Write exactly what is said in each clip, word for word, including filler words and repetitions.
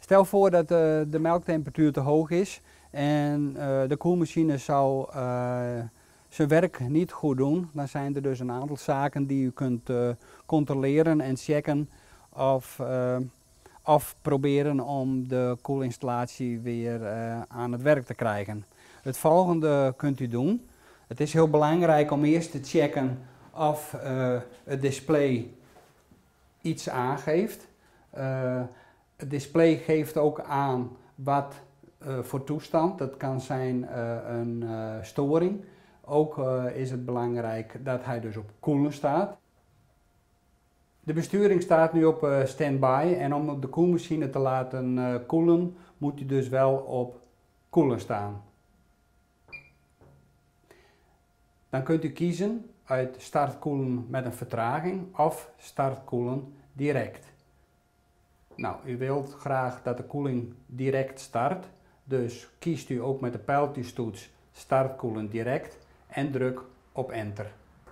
Stel voor dat uh, de melktemperatuur te hoog is en uh, de koelmachine zou uh, zijn werk niet goed doen. Dan zijn er dus een aantal zaken die u kunt uh, controleren en checken of, uh, of proberen om de koelinstallatie weer uh, aan het werk te krijgen. Het volgende kunt u doen. Het is heel belangrijk om eerst te checken of uh, het display iets aangeeft. Uh, het display geeft ook aan wat uh, voor toestand. Dat kan zijn uh, een uh, storing. Ook uh, is het belangrijk dat hij dus op koelen staat. De besturing staat nu op uh, standby en om op de koelmachine te laten uh, koelen moet hij dus wel op koelen staan. Dan kunt u kiezen uit startkoelen met een vertraging of startkoelen direct. Nou, u wilt graag dat de koeling direct start, dus kiest u ook met de pijltjestoets startkoelen direct en druk op enter.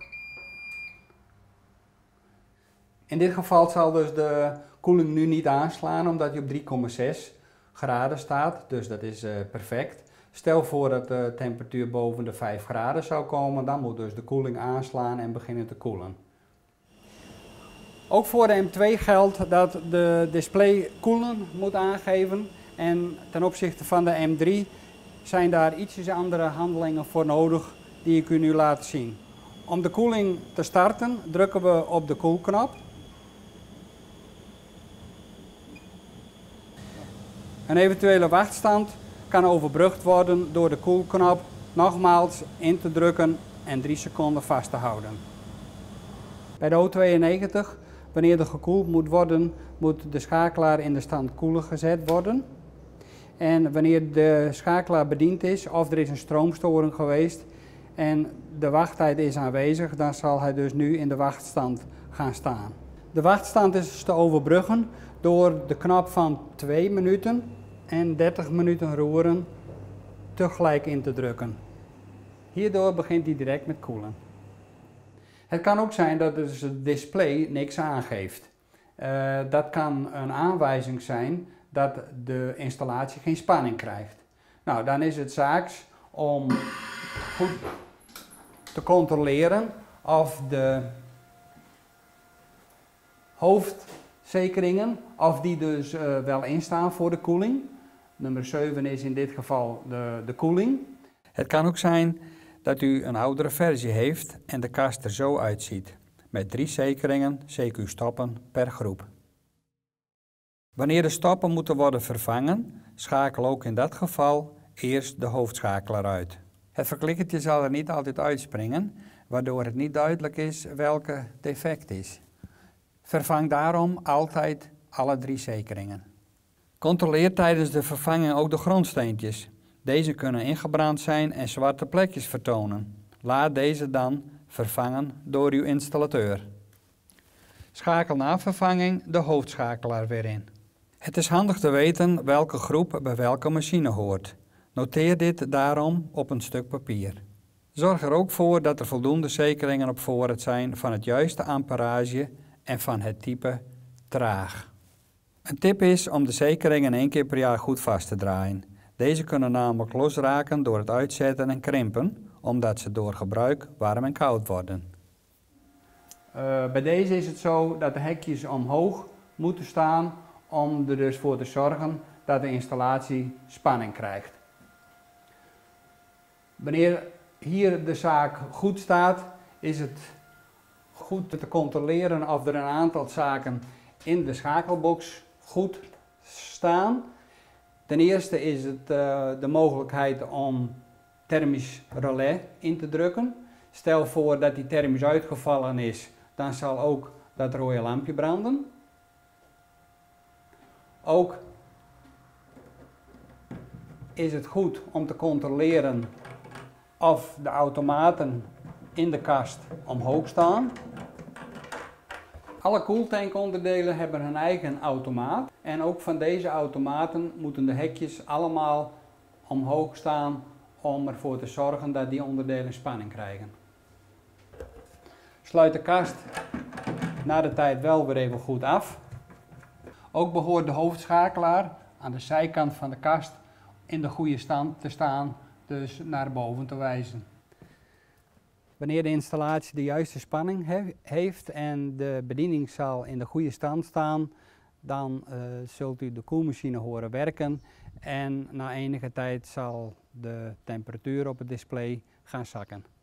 In dit geval zal dus de koeling nu niet aanslaan omdat hij op drie komma zes graden staat, dus dat is uh, perfect. Stel voor dat de temperatuur boven de vijf graden zou komen, dan moet dus de koeling aanslaan en beginnen te koelen. Ook voor de M twee geldt dat de display koelen moet aangeven en ten opzichte van de M drie zijn daar ietsjes andere handelingen voor nodig die ik u nu laat zien. Om de koeling te starten drukken we op de koelknop. Een eventuele wachtstand kan overbrugd worden door de koelknop nogmaals in te drukken en drie seconden vast te houden. Bij de O tweeënnegentig, wanneer er gekoeld moet worden, moet de schakelaar in de stand koelen gezet worden. En wanneer de schakelaar bediend is of er is een stroomstoring geweest en de wachttijd is aanwezig, dan zal hij dus nu in de wachtstand gaan staan. De wachtstand is dus te overbruggen door de knop van twee minuten en dertig minuten roeren tegelijk in te drukken. Hierdoor begint hij direct met koelen. Het kan ook zijn dat dus het display niks aangeeft. Uh, dat kan een aanwijzing zijn dat de installatie geen spanning krijgt. Nou, dan is het zaaks om goed te controleren of de hoofdzekeringen, of die dus uh, wel instaan voor de koeling. Nummer zeven is in dit geval de, de koeling. Het kan ook zijn dat u een oudere versie heeft en de kast er zo uitziet, met drie zekeringen, C Q stoppen per groep. Wanneer de stoppen moeten worden vervangen, schakel ook in dat geval eerst de hoofdschakelaar uit. Het verklikkertje zal er niet altijd uitspringen, waardoor het niet duidelijk is welke defect is. Vervang daarom altijd alle drie zekeringen. Controleer tijdens de vervanging ook de grondsteentjes. Deze kunnen ingebrand zijn en zwarte plekjes vertonen. Laat deze dan vervangen door uw installateur. Schakel na vervanging de hoofdschakelaar weer in. Het is handig te weten welke groep bij welke machine hoort. Noteer dit daarom op een stuk papier. Zorg er ook voor dat er voldoende zekeringen op voorraad zijn van het juiste amperage en van het type traag. Een tip is om de zekeringen één keer per jaar goed vast te draaien. Deze kunnen namelijk losraken door het uitzetten en krimpen, omdat ze door gebruik warm en koud worden. Uh, bij deze is het zo dat de hekjes omhoog moeten staan om er dus voor te zorgen dat de installatie spanning krijgt. Wanneer hier de zaak goed staat, is het goed te controleren of er een aantal zaken in de schakelbox goed staan. Ten eerste is het uh, de mogelijkheid om thermisch relais in te drukken. Stel voor dat die thermisch uitgevallen is, dan zal ook dat rode lampje branden. Ook is het goed om te controleren of de automaten in de kast omhoog staan. Alle koeltankonderdelen hebben hun eigen automaat en ook van deze automaten moeten de hekjes allemaal omhoog staan om ervoor te zorgen dat die onderdelen spanning krijgen. Sluit de kast na de tijd wel weer even goed af. Ook behoort de hoofdschakelaar aan de zijkant van de kast in de goede stand te staan, dus naar boven te wijzen. Wanneer de installatie de juiste spanning he heeft en de bediening zal in de goede stand staan, dan uh, zult u de koelmachine horen werken en na enige tijd zal de temperatuur op het display gaan zakken.